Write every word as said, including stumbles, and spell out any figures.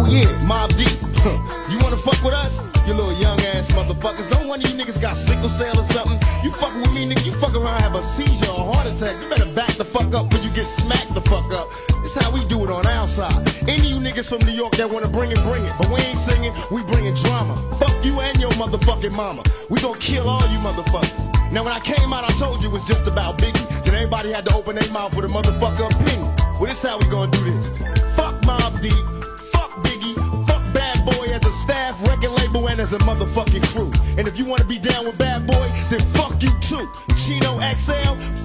Oh yeah, Mobb Deep. You wanna fuck with us? You little young ass motherfuckers. Don't one of you niggas got sickle cell or something. You fucking with me, nigga. You fuck around, have a seizure or a heart attack. You better back the fuck up before you get smacked the fuck up. It's how we do it on our side. Any of you niggas from New York that wanna bring it, bring it. But we ain't singing, we bringing drama. Fuck you and your motherfucking mama. We gon' kill all you motherfuckers. Now when I came out, I told you it was just about Biggie. Then everybody had to open their mouth with a motherfucker opinion. Well, this how we gonna do this. Fuck Mobb Deep. Fuck Biggie. Fuck Bad Boy as a staff, record label, and as a motherfucking crew. And if you wanna be down with Bad Boy, then fuck you too. Chino X L.